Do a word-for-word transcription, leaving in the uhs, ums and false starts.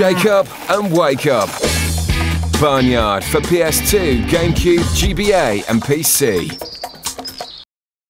Shake up and wake up. Barnyard for P S two, GameCube, G B A and P C.